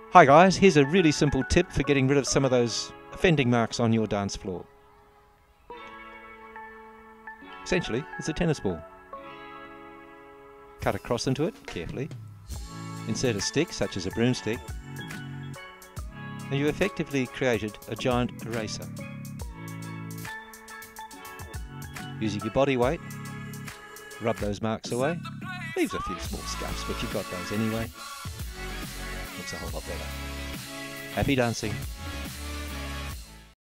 Hi guys, here's a really simple tip for getting rid of some of those offending marks on your dance floor. Essentially, it's a tennis ball. Cut across into it carefully. Insert a stick, such as a broomstick, and you've effectively created a giant eraser. Using your body weight, rub those marks away. Leaves a few small scuffs, but you've got those anyway. Looks a whole lot better. Happy dancing.